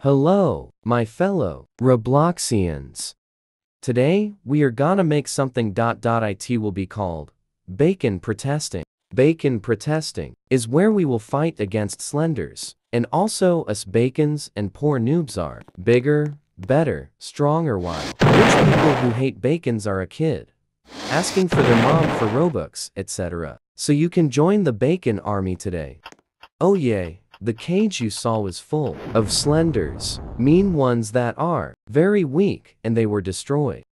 Hello, my fellow Robloxians. Today, we are gonna make something. It will be called bacon protesting. Bacon protesting is where we will fight against Slenders, and also us bacons and poor noobs are bigger, better, stronger, while rich people who hate bacons are a kid asking for their mom for Robux, etc. So you can join the bacon army today. Oh yay. The cage you saw was full of Slenders, mean ones that are very weak, and they were destroyed.